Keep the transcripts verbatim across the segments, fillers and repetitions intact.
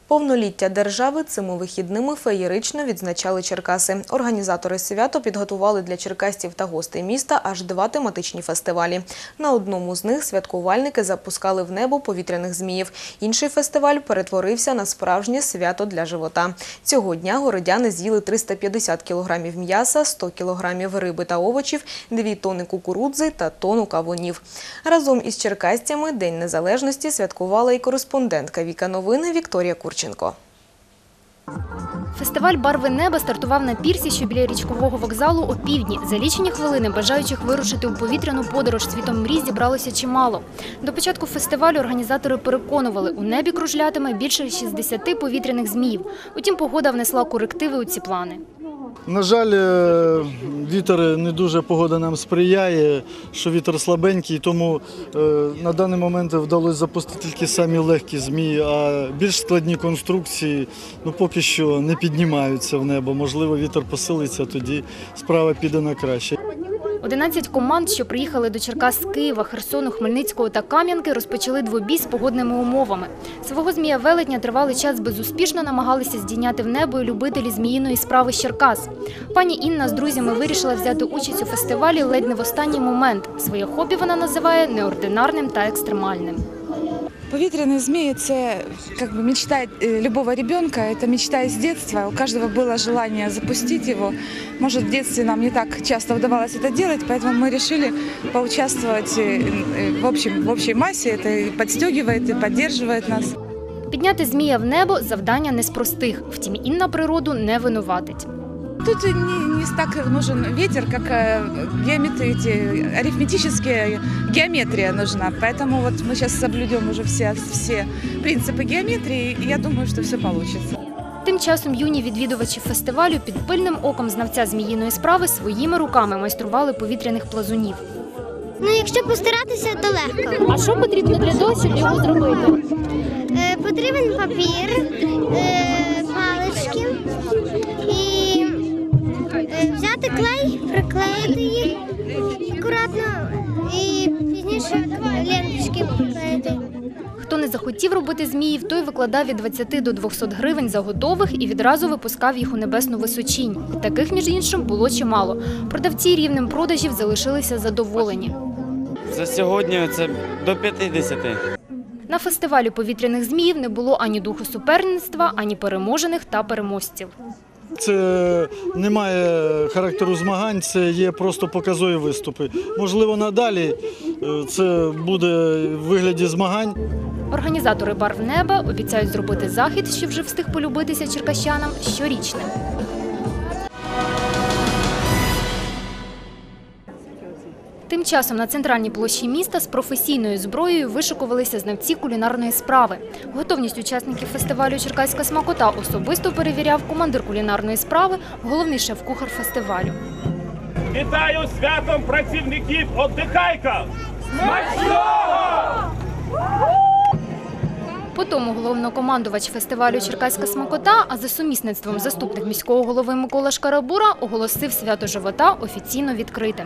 Повноліття держави цими вихідними феєрично відзначали Черкаси. Організатори свято підготували для черкасців та гостей міста аж два тематичні фестивалі. На одному з них святкувальники запускали в небо повітряних зміїв. Інший фестиваль перетворився на справжнє свято для живота. Цього дня городяни з'їли триста п'ятдесят кілограмів м'яса, сто кілограмів риби та овочів, дві тони кукурудзи та тонну кавунів. Разом із черкасцями День Незалежності святкувала і кореспондентка Віка Новини Вікторія Курченко. Фестиваль «Барви неба» стартував на пірсі, що біля річкового вокзалу, о півдні. За лічені хвилини бажаючих вирушити у повітряну подорож світом мрій зібралося чимало. До початку фестивалю організатори переконували, у небі кружлятиме більше шістдесяти повітряних зміїв. Утім, погода внесла корективи у ці плани. На жаль, вітер не дуже, погода нам сприяє, що вітер слабенький, тому на даний момент вдалося запустити тільки самі легкі змії, а більш складні конструкції ну, поки що не піднімаються в небо. Можливо, вітер посилиться, тоді справа піде на краще. одинадцять команд, що приїхали до Черкас з Києва, Херсону, Хмельницького та Кам'янки, розпочали двобій з погодними умовами. Свого змія-велетня тривалий час безуспішно намагалися здійняти в небо і любителі зміїної справи з Черкас. Пані Інна з друзями вирішила взяти участь у фестивалі ледь не в останній момент. Своє хобі вона називає неординарним та екстремальним. Повітряные змеи – это как бы мечта любого ребенка, это мечта из детства. У каждого было желание запустить его. Может, в детстве нам не так часто удавалось это делать, поэтому мы решили поучаствовать в, общем, в общей массе. Это и подстегивает, и поддерживает нас. Підняти змія в небо – завдання не з простих. Втім, Інна природу не винуватить. Тут не, не так нужен ветер, как геометрия, арифметическая геометрия нужна. Поэтому вот мы сейчас соблюдем уже все, все принципы геометрии, и я думаю, что все получится. Тим часом юні відвідувачі фестивалю під пильним оком знавця зміїної справи своїми руками майстрували повітряних плазунів. Ну, якщо постаратися, то легко. А що потрібно для того, щоб його зробити? Е, потрібен папір, е, палички і е, взяти клей, приклеїти їх акуратно і пізніше ленточки приклеїти. Хто не захотів робити зміїв, той викладав від двадцяти до двохсот гривень за готових і відразу випускав їх у небесну височінь. Таких, між іншим, було чимало. Продавці рівнем продажів залишилися задоволені. За сьогодні це до п'ятдесяти. На фестивалі повітряних зміїв не було ані духу суперництва, ані переможених та переможців. Це не має характеру змагань, це є просто показові виступи. Можливо, надалі це буде в вигляді змагань. Організатори «Барв неба» обіцяють зробити захід, що вже встиг полюбитися черкащанам, щорічним. Тим часом на центральній площі міста з професійною зброєю вишикувалися знавці кулінарної справи. Готовність учасників фестивалю «Черкаська смакота» особисто перевіряв командир кулінарної справи, головний шеф-кухар фестивалю. Вітаю святом працівників «Отдихайка»! Смачного! Потім головнокомандувач фестивалю «Черкаська смакота», а за сумісництвом заступник міського голови Микола Шкарабура оголосив свято живота офіційно відкритим.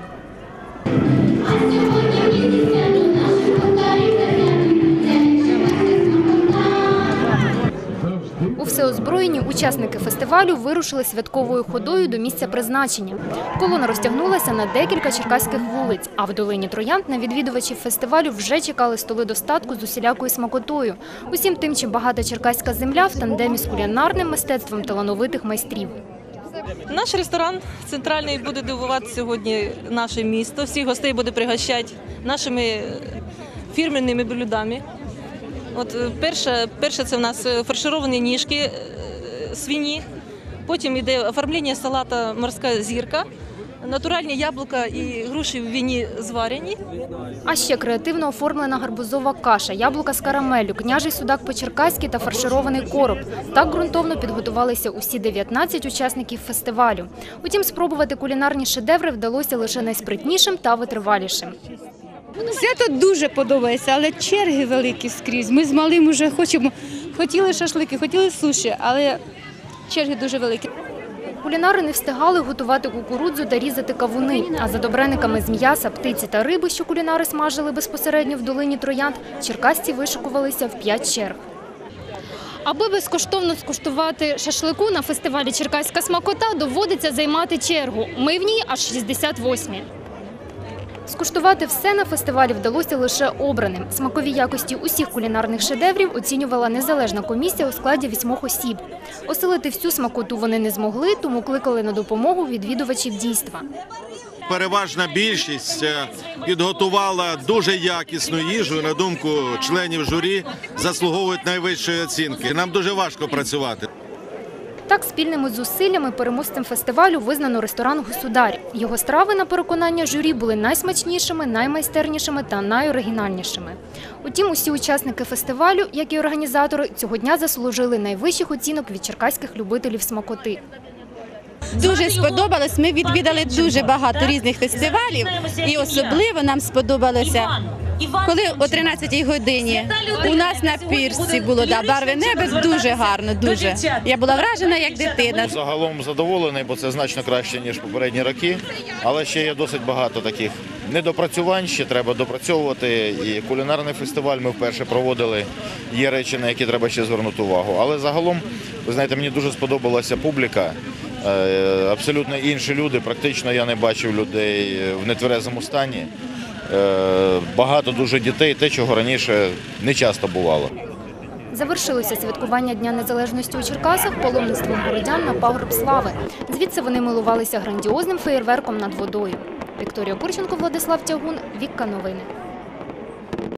У всеозброєнні учасники фестивалю вирушили святковою ходою до місця призначення. Колона розтягнулася на декілька черкаських вулиць, а в долині Троянд на відвідувачів фестивалю вже чекали столи достатку з усілякою смакотою. Усім тим, чим багата черкаська земля в тандемі з кулінарним мистецтвом талановитих майстрів. Наш ресторан центральний буде дивувати сьогодні наше місто. Всіх гостей буде пригощати нашими фірменними блюдами. От перше, перше це в нас фаршировані ніжки свині, потім йде оформлення салата «Морська зірка», натуральні яблука і груші в віні зварені. А ще креативно оформлена гарбузова каша, яблука з карамеллю, княжий судак по-черкаськи та фарширований короб. Так ґрунтовно підготувалися усі дев'ятнадцять учасників фестивалю. Утім, спробувати кулінарні шедеври вдалося лише найспритнішим та витривалішим. Свято дуже подобається, але черги великі скрізь. Ми з малим вже хочемо, хотіли шашлики, хотіли суші, але черги дуже великі. Кулінари не встигали готувати кукурудзу та різати кавуни, а за добрениками з м'яса, птиці та риби, що кулінари смажили безпосередньо в долині Троянд, черкасці вишикувалися в п'ять черг. Аби безкоштовно скуштувати шашлику на фестивалі «Черкаська смакота» доводиться займати чергу. Ми в ній аж шістдесят восьмі. Скуштувати все на фестивалі вдалося лише обраним. Смакові якості усіх кулінарних шедеврів оцінювала незалежна комісія у складі вісьмох осіб. Оселити всю смакоту вони не змогли, тому кликали на допомогу відвідувачів дійства. Переважна більшість підготувала дуже якісну їжу, на думку членів журі, заслуговують найвищої оцінки. Нам дуже важко працювати. Так, спільними зусиллями переможцем фестивалю визнано ресторан «Государь». Його страви, на переконання журі, були найсмачнішими, наймайстернішими та найоригінальнішими. Утім, усі учасники фестивалю, як і організатори, цього дня заслужили найвищих оцінок від черкаських любителів смакоти. Дуже сподобалось. Ми відвідали дуже багато різних фестивалів, і особливо нам сподобалося, коли о тринадцятій годині у нас на пірсі було да, барви неба, дуже гарно, дуже. Я була вражена як дитина. Загалом задоволений, бо це значно краще, ніж попередні роки, але ще є досить багато таких недопрацювань, ще треба допрацьовувати. І кулінарний фестиваль ми вперше проводили, є речі, на які треба ще звернути увагу. Але загалом, ви знаєте, мені дуже сподобалася публіка. Абсолютно інші люди, практично я не бачив людей в нетверезому стані. Багато дуже дітей, те, чого раніше не часто бувало. Завершилося святкування Дня Незалежності у Черкасах паломництвом городян на пагорб слави. Звідси вони милувалися грандіозним феєрверком над водою. Вікторія Курченко, Владислав Тягун, Вікка Новини.